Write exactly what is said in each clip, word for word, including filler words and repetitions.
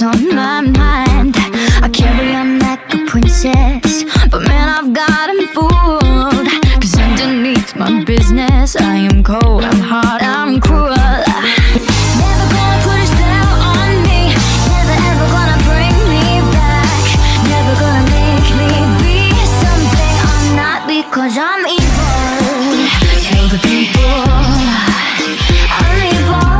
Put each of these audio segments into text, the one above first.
what's on my mind. I carry on like a princess, but man, I've got him fooled. Cause underneath my business, I am cold, I'm hard, I'm cruel. Never gonna put a spell on me, never ever gonna bring me back, never gonna make me be something I'm not because I'm evil. Tell the people I'm evil.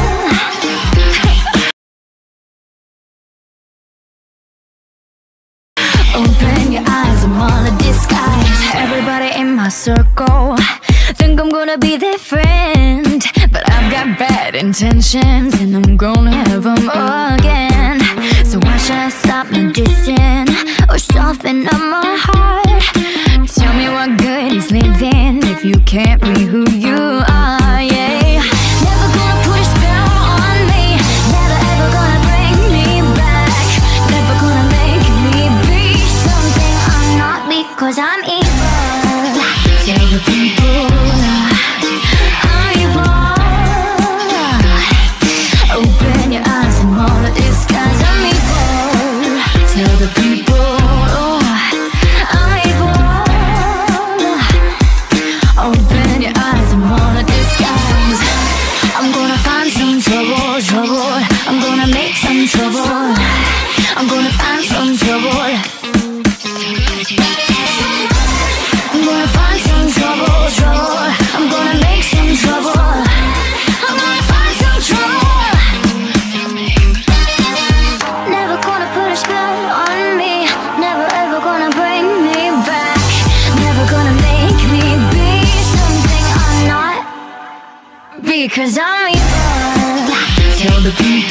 Open your eyes, I'm all a disguise. Everybody in my circle think I'm gonna be their friend, but I've got bad intentions and I'm gonna have them again. So why should I stop my dissing or soften up my heart? Tell me what good is living if you can't be who you are, yeah. Never gonna put a spell on me, never ever gonna bring me back, never gonna make me be something I'm not because I'm evil. Tell the people I'm evil. Open your eyes, I'm all a disguise, I'm evil. Tell the people I'm evil. Open your eyes, I'm all a disguise. I'm gonna find some trouble, trouble. I'm gonna make some trouble. I'm gonna find some trouble. I'm gonna find some trouble, trouble. I'm gonna make some trouble. I'm gonna find some trouble. Never gonna put a spell on me, never ever gonna bring me back, never gonna make me be something I'm not because I'm evil. Tell the people